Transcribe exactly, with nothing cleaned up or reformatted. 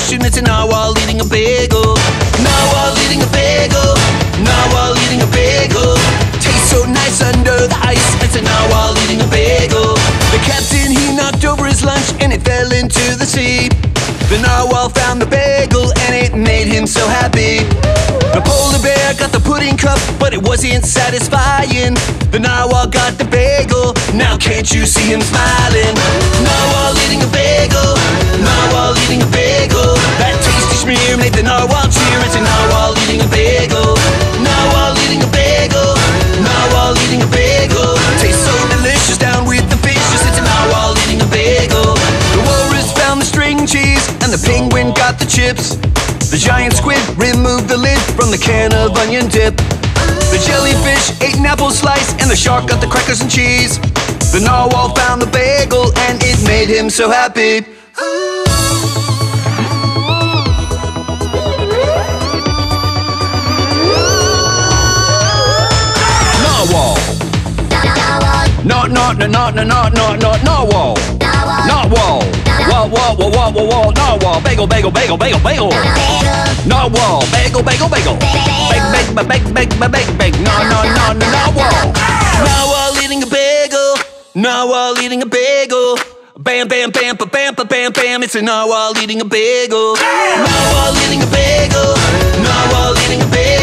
ocean, it's a narwhal eating a bagel. Narwhal eating a bagel. Narwhal eating a bagel. Tastes so nice under the ice, it's a narwhal eating a bagel. The captain, he knocked over his lunch and it fell into the sea. The narwhal found the bagel and it made him so happy. The polar bear got the pudding cup, but it wasn't satisfying. The narwhal got the bagel, now can't you see him smiling? Narwhal eating a bagel. Narwhal eating a bagel. That tasty schmear made the narwhal cheer. It's a narwhal eating a bagel. Narwhal eating a bagel. Narwhal eating a bagel. Tastes so delicious down with the fishes. It's a narwhal eating a bagel. The walrus found the string cheese and the penguin got the chips. The giant squid removed the lid from the can of onion dip. The jellyfish ate an apple slice and the shark got the crackers and cheese. The narwhal found the bagel and it made him so happy. Narwhal. No, no, no, no, no, no, no, no, narwhal. Narwhal. Wall, wall, wall, wall, wall, wall, narwhal. Bagel, bagel, bagel, bagel, bagel. Narwhal. Bagel, bagel, bagel. Bag, bag, bag, bag, bag, bag, bag. No, no, no, no, narwhal. Narwhal eating a bagel. Narwhal eating a bagel. Bam, bam, bam, ba, bam, ba, bam, bam. It's a narwhal eating a bagel. Narwhal eating a bagel. Narwhal eating a bagel.